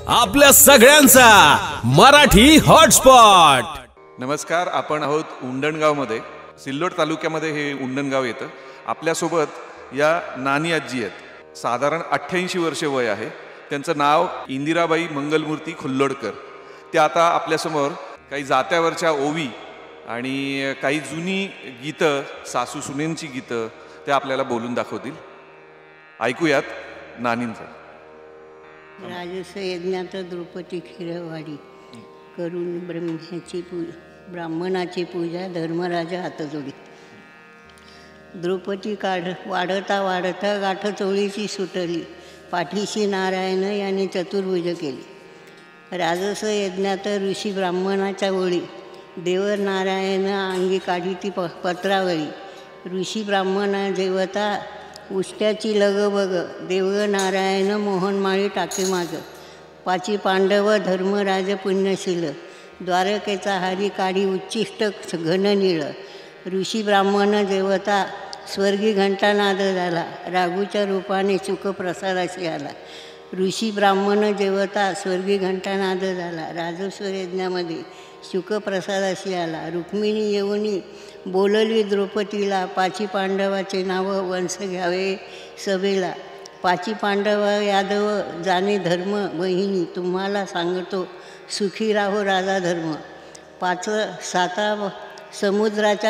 आपल्या सगळ्यांचा मराठी हॉटस्पॉट। नमस्कार, आपण आहोत उंडणगाव मध्ये, सिल्लोड तालुक्यामध्ये हे उंडणगाव येतं। आपल्यासोबत या नानी आजी आहेत। साधारण 88 वर्ष वय आहे। त्यांचं नाव इंदिराबाई मंगलमूर्ती खुल्लोडकर। ते आता आपल्यासमोर काही जात्यावरच्या ओवी आणि काही जुनी गीतं, सासू सुनेंची गीतं ते आपल्याला बोलून दाखवतील। ऐकूयात नानींचं। राजस यज्ञात द्रौपदी खिरवाडी करून ब्राह्मणाची पूजा धर्मराजा हातजोडी। द्रौपदी वाढता वाढता गाठ चोळीची सुटली, पाठीशी नारायण याने चतुर्भुज केली। राजस यज्ञात ऋषी ब्राह्मणाच्या ओळी, देव नारायण अंगी काढीती पत्रावळी। ऋषी ब्राह्मणा देवता उष्ट्याची लगबग, देव नारायण मोहनमाळी टाके माग। पाची पांडव धर्मराज पुण्यशील, द्वारकेचा हारी काढी उच्चिष्ट घननीळ। ऋषी ब्राह्मण देवता स्वर्गी घंटानाद झाला, राघूच्या रूपाने सुख प्रसादाशी आला। ऋषी ब्राह्मण देवता स्वर्गी घंटानाद झाला, राजस्व यज्ञामध्ये सुख प्रसादाशी आला। रुक्मिणी येऊनी बोलली द्रौपदीला, पाची पांडवाचे नाव वंश घ्यावे सभेला। पाची पांडव यादव जाणे धर्म बहिणी, तुम्हाला सांगतो सुखी राहो राजा धर्म। साता समुद्राच्या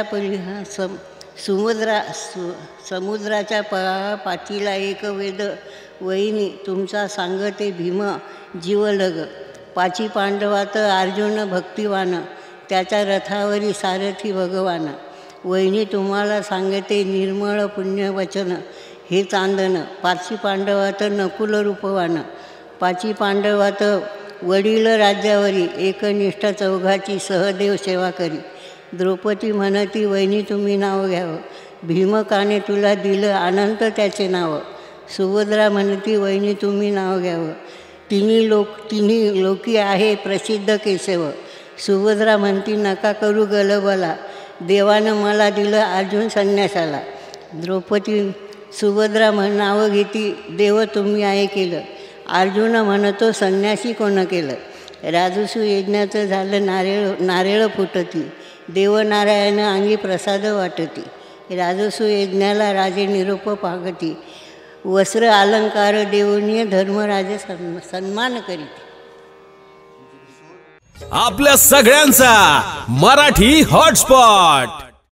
समुद्राच्या पाठीला एक वेद वहिनी, तुमचा सांगते भीम जीवलग। पाची पांडवात अर्जुन भक्तिवान, त्याच्या रथावरी सारथी भगवान। वहिनी तुम्हाला सांगते निर्मळ पुण्यवचन, हे चांदन। पाची पांडवात नकुल रूपवान, पाची पांडवात वडील राज्यावरी, एकनिष्ठ चौघाची सहदेव सेवा करी। द्रौपदी म्हणती वहिनी तुम्ही नाव घ्यावं, भीमकाने तुला दिलं अनंत त्याचे नाव। सुभद्रा म्हणती वहिनी तुम्ही नाव घ्यावं, तिन्ही लोकी आहे प्रसिद्ध केशव। सुभद्रा म्हणती नका करू गलबला, देवानं मला दिलं अर्जुन संन्यासाला। द्रौपदी सुभद्रा नावं घेती, देव तुम्ही आहे केलं, अर्जुन म्हणतो संन्यासी कोण केलं। राजसू यज्ञाचं झालं नारळ फुटती, देवनारायण अंगी प्रसाद वाटती। राजसू यज्ञाला राजे निरोप पागती, वस्त्र अलंकार देऊनी धर्मराज सन्मान करीत। आपल्या सगळ्यांचा मराठी हॉटस्पॉट।